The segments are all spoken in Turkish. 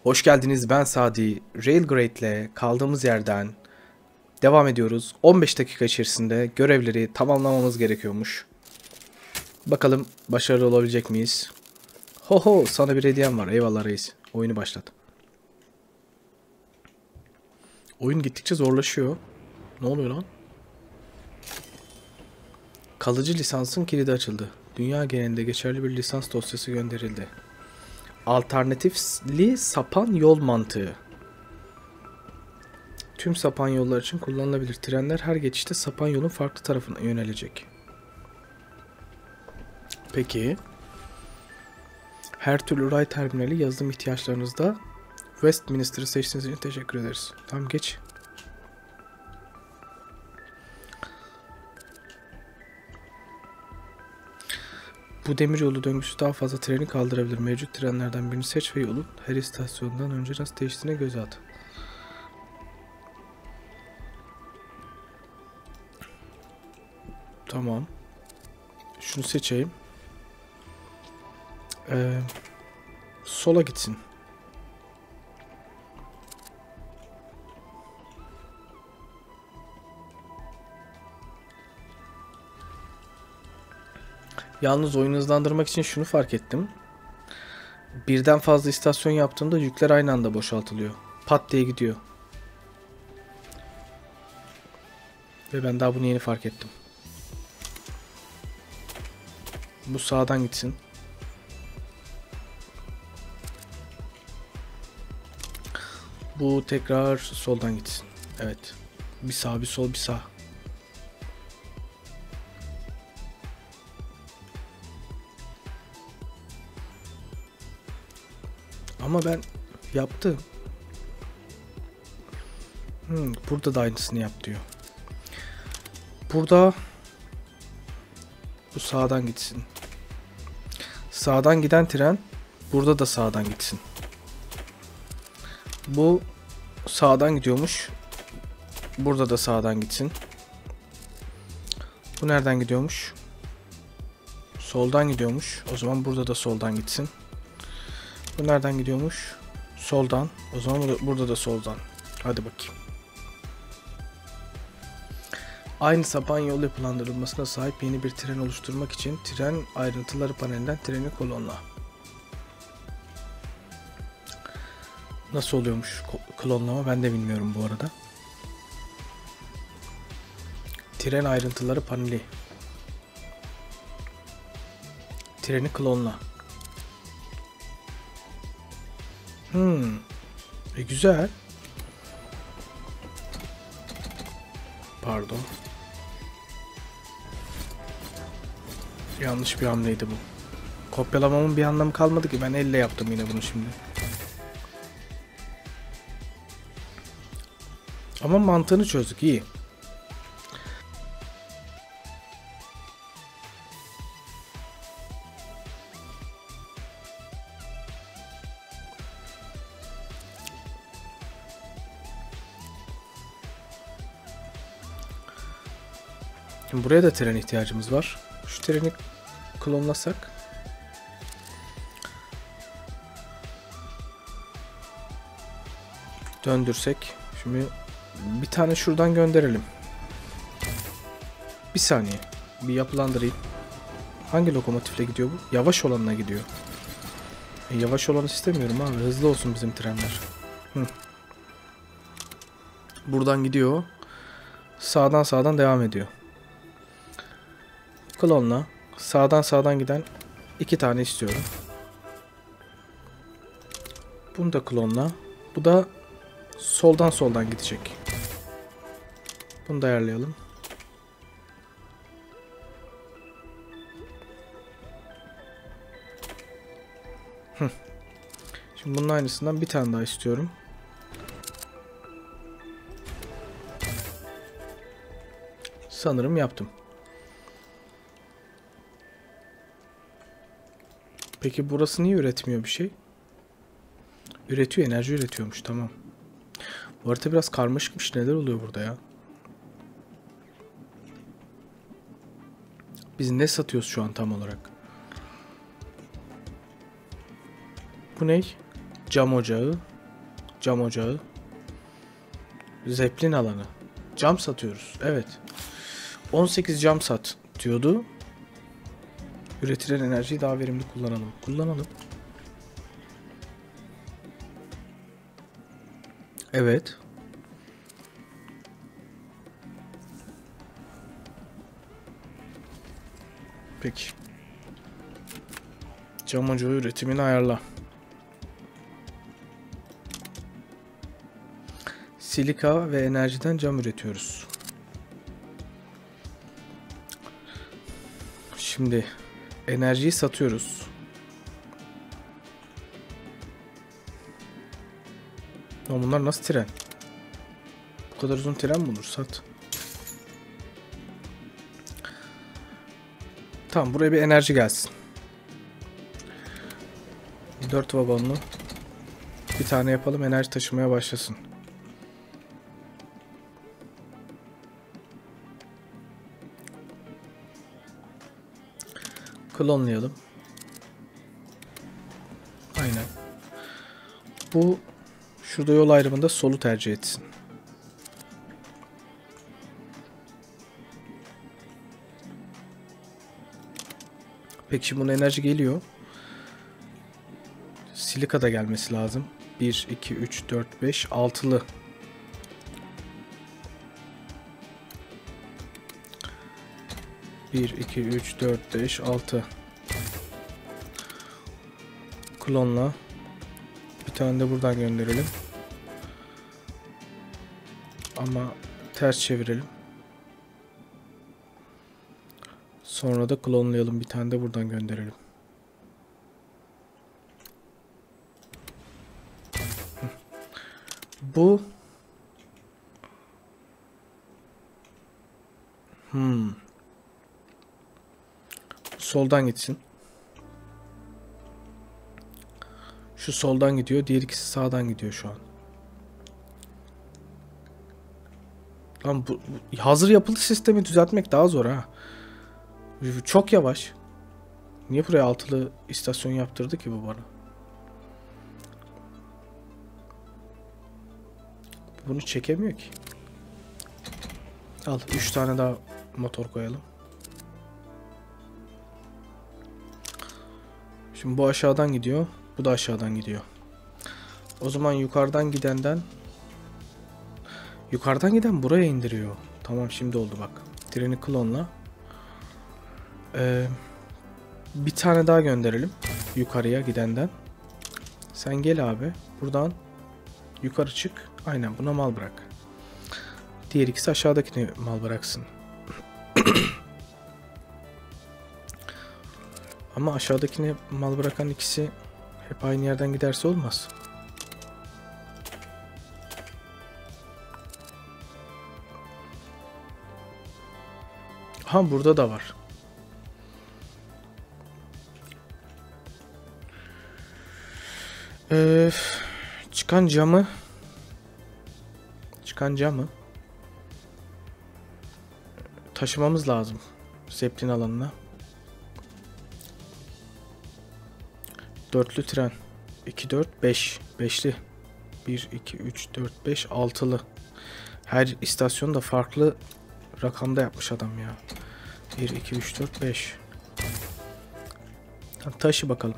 Hoş geldiniz, ben Sadi. Railgrade ile kaldığımız yerden devam ediyoruz. 15 dakika içerisinde görevleri tamamlamamız gerekiyormuş. Bakalım başarılı olabilecek miyiz? Ho sana bir hediyem var. Eyvallah reis. Oyunu başlat. Oyun gittikçe zorlaşıyor. Ne oluyor lan? Kalıcı lisansın kilidi açıldı. Dünya genelinde geçerli bir lisans dosyası gönderildi. Alternatifli sapan yol mantığı. Tüm sapan yollar için kullanılabilir. Trenler her geçişte sapan yolun farklı tarafına yönelecek. Peki. Her türlü ray terminali yazılım ihtiyaçlarınızda Westminster'ı seçtiğiniz için teşekkür ederiz. Tamam geç. Bu demiryolu döngüsü daha fazla treni kaldırabilir. Mevcut trenlerden birini seç ve yolun her istasyondan önce nasıl değiştiğine göz at. Tamam. Şunu seçeyim. Sola gitsin. Yalnız oyunu hızlandırmak için şunu fark ettim. Birden fazla istasyon yaptığımda yükler aynı anda boşaltılıyor. Pat diye gidiyor. Ve ben daha bunu yeni fark ettim. Bu sağdan gitsin. Bu tekrar soldan gitsin. Evet. Bir sağ, bir sol, bir sağ. Ama ben yaptım. Burada da aynısını yap diyor. Burada bu sağdan gitsin. Sağdan giden tren burada da sağdan gitsin. Bu sağdan gidiyormuş. Burada da sağdan gitsin. Bu nereden gidiyormuş? Soldan gidiyormuş. O zaman burada da soldan gitsin. Bu nereden gidiyormuş? Soldan. O zaman burada da soldan. Hadi bakayım. Aynı sapan yol yapılandırılmasına sahip yeni bir tren oluşturmak için tren ayrıntıları panelinden treni klonla. Nasıl oluyormuş klonlama ben de bilmiyorum bu arada. Tren ayrıntıları paneli. Treni klonla. Güzel. Pardon. Yanlış bir hamleydi bu. Kopyalamamın bir anlamı kalmadı ki. Ben elle yaptım yine bunu şimdi. Ama mantığını çözdük. İyi. Şimdi buraya da tren ihtiyacımız var. Şu treni klonlasak. Döndürsek. Şimdi bir tane şuradan gönderelim. Bir saniye. Bir yapılandırayım. Hangi lokomotifle gidiyor bu? Yavaş olanına gidiyor. Yavaş olanı istemiyorum abi. Hızlı olsun bizim trenler. Buradan gidiyor. Sağdan devam ediyor. Klonla. Sağdan giden 2 tane istiyorum. Bunu da klonla. Bu da soldan gidecek. Bunu da ayarlayalım. Şimdi bunun aynısından bir tane daha istiyorum. Sanırım yaptım. Peki burası niye üretmiyor bir şey? Üretiyor, enerji üretiyormuş, tamam. Bu harita biraz karmaşıkmış. Neler oluyor burada ya? Biz ne satıyoruz şu an tam olarak? Bu ne? Cam ocağı. Cam ocağı. Zeppelin alanı. Cam satıyoruz. Evet. 18 cam sat diyordu. Üretilen enerjiyi daha verimli kullanalım. Kullanalım. Evet. Peki. Cam ocağı üretimini ayarla. Silika ve enerjiden cam üretiyoruz. Şimdi enerjiyi satıyoruz. Ama bunlar nasıl tren? Bu kadar uzun tren mi olur? Sat. Tamam, buraya bir enerji gelsin. 4 vagonlu. Bir tane yapalım, enerji taşımaya başlasın. Klonlayalım. Aynen. Bu şurada yol ayrımında solu tercih etsin. Peki şimdi bunun enerji geliyor. Silika da gelmesi lazım. 1, 2, 3, 4, 5, 6'lı. Bir, iki, üç, dört, beş, 6. Klonla. Bir tane de buradan gönderelim. Ama ters çevirelim. Sonra da klonlayalım. Bir tane de buradan gönderelim. Bu soldan gitsin. Şu soldan gidiyor. Diğer ikisi sağdan gidiyor şu an. Lan bu hazır yapılı sistemi düzeltmek daha zor ha. Çok yavaş. Niye buraya altılı istasyon yaptırdı ki bu bana? Bunu çekemiyor ki. Al 3 tane daha motor koyalım. Şimdi bu aşağıdan gidiyor. Bu da aşağıdan gidiyor. O zaman yukarıdan giden buraya indiriyor. Tamam, şimdi oldu bak. Treni klonla. Bir tane daha gönderelim. Yukarıya gidenden. Sen gel abi. Buradan yukarı çık. Aynen, buna mal bırak. Diğer ikisi aşağıdakine mal bıraksın. Ama aşağıdakine mal bırakan ikisi hep aynı yerden giderse olmaz. Ha, burada da var. Çıkan camı taşımamız lazım Zeppelin alanına. Dörtlü tren. 2, 4, 5. Beşli. 1, 2, 3, 4, 5, 6'lı. Her istasyonu da farklı rakamda yapmış adam ya. 1, 2, 3, 4, 5. Taşı bakalım.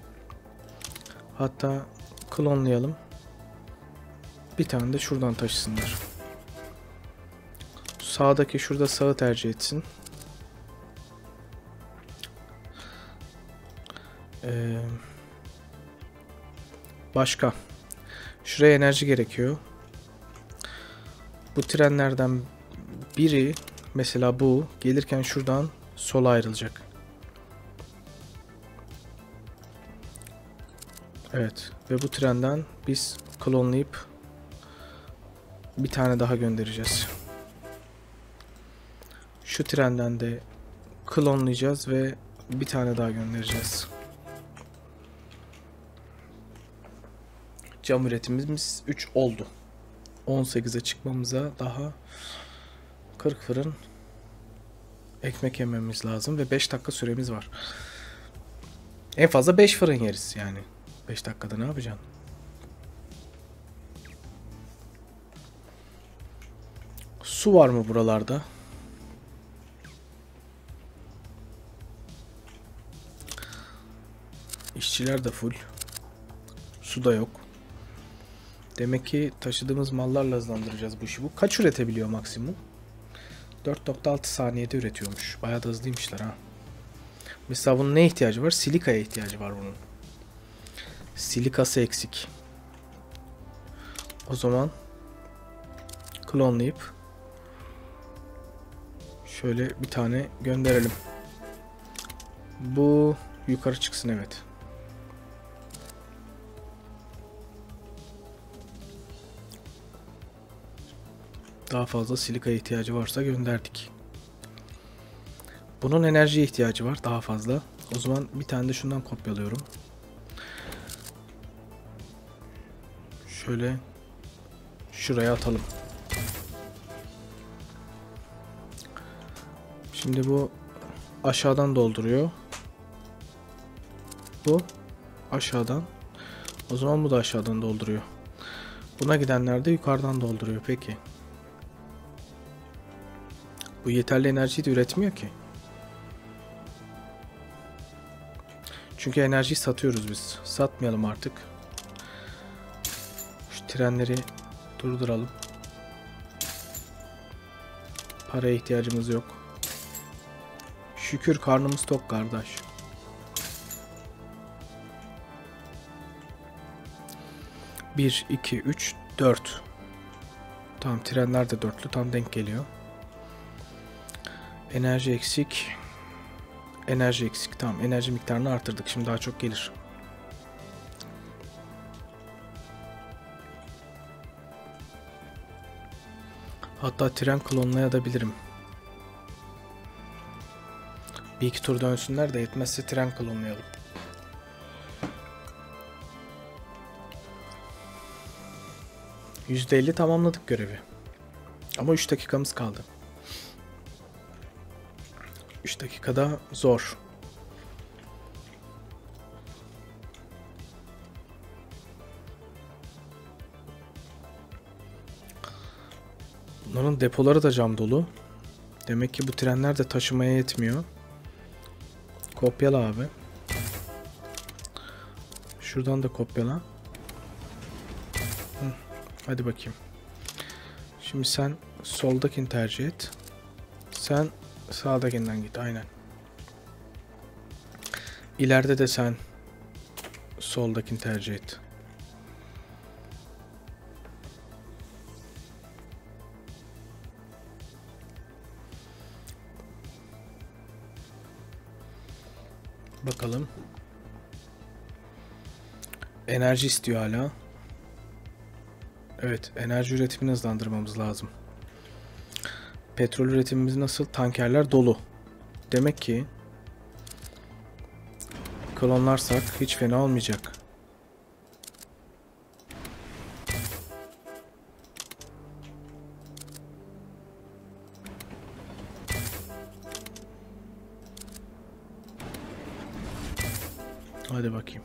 Hatta klonlayalım. Bir tane de şuradan taşısınlar. Sağdaki şurada sağı tercih etsin. Başka. Şuraya enerji gerekiyor. Bu trenlerden biri, mesela bu, gelirken şuradan sola ayrılacak. Evet. Ve bu trenden biz klonlayıp bir tane daha göndereceğiz. Şu trenden de klonlayacağız ve bir tane daha göndereceğiz. Cam üretimimiz 3 oldu. 18'e çıkmamıza daha 40 fırın ekmek yememiz lazım ve 5 dakika süremiz var. En fazla 5 fırın yeriz yani. 5 dakikada ne yapacaksın? Su var mı buralarda? İşçiler de full. Su da yok. Demek ki taşıdığımız mallarla hızlandıracağız bu işi. Bu kaç üretebiliyor maksimum? 4.6 saniyede üretiyormuş. Bayağı da hızlıymışlar ha. Mesela bunun ne ihtiyacı var? Silikaya ihtiyacı var bunun. Silikası eksik. O zaman klonlayıp şöyle bir tane gönderelim. Bu yukarı çıksın, evet. Daha fazla silikaya ihtiyacı varsa gönderdik. Bunun enerjiye ihtiyacı var daha fazla. O zaman bir tane de şundan kopyalıyorum. Şöyle şuraya atalım. Şimdi bu aşağıdan dolduruyor. Bu aşağıdan. O zaman bu da aşağıdan dolduruyor. Buna gidenler de yukarıdan dolduruyor. Peki. Bu yeterli enerjiyi de üretmiyor ki. Çünkü enerjiyi satıyoruz biz. Satmayalım artık. Şu trenleri durduralım. Paraya ihtiyacımız yok. Şükür karnımız tok kardeş. Bir, iki, üç, dört. Tamam, trenler de dörtlü, tam denk geliyor. Enerji eksik. Enerji eksik. Tamam, enerji miktarını artırdık. Şimdi daha çok gelir. Hatta tren klonlayabilirim. Bir iki tur dönsünler de yetmezse tren klonlayalım. %50 tamamladık görevi. Ama 3 dakikamız kaldı. 3 dakikada zor. Bunların depoları da cam dolu. Demek ki bu trenler de taşımaya yetmiyor. Kopyala abi. Şuradan da kopyala. Hı, hadi bakayım. Şimdi sen soldakini tercih et. Sen sağdakinden git. Aynen. İleride de sen soldakini tercih et. Bakalım. Enerji istiyor hala. Evet, enerji üretimini hızlandırmamız lazım. Petrol üretimimiz nasıl? Tankerler dolu. Demek ki klonlarsak hiç fena olmayacak. Hadi bakayım.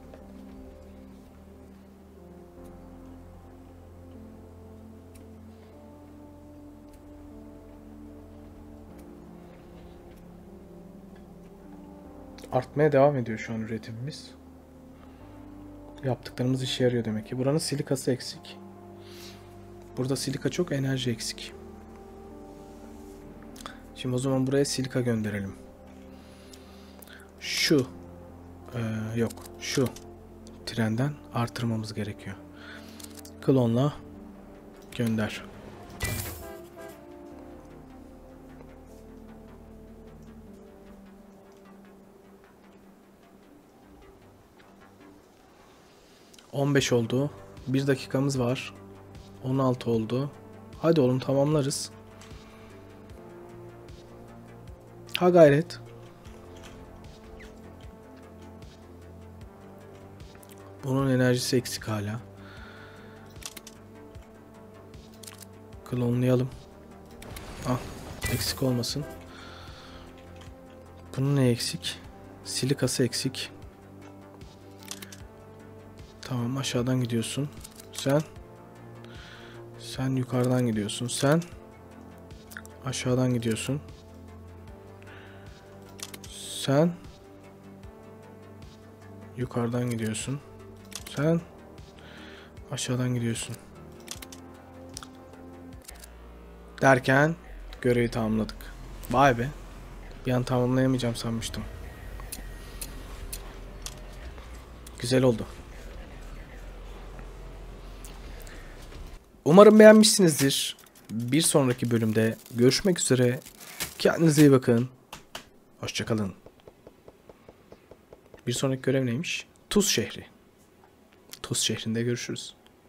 Artmaya devam ediyor şu an üretimimiz. Yaptıklarımız işe yarıyor demek ki. Buranın silikası eksik. Burada silika çok, enerji eksik. Şimdi o zaman buraya silika gönderelim. Şu yok, şu trenden artırmamız gerekiyor. Klonla gönder. ...15 oldu. 1 dakikamız var. 16 oldu. Hadi oğlum, tamamlarız. Ha gayret. Bunun enerjisi eksik hala. Klonlayalım. Ah, eksik olmasın. Bunun ne eksik? Silikası eksik. Tamam, aşağıdan gidiyorsun. Sen yukarıdan gidiyorsun. aşağıdan gidiyorsun. Sen yukarıdan gidiyorsun. Sen aşağıdan gidiyorsun. Derken görevi tamamladık. Vay be. Bir an tamamlayamayacağım sanmıştım. Güzel oldu. Umarım beğenmişsinizdir. Bir sonraki bölümde görüşmek üzere. Kendinize iyi bakın. Hoşça kalın. Bir sonraki görev neymiş? Tuz şehri. Tuz şehrinde görüşürüz.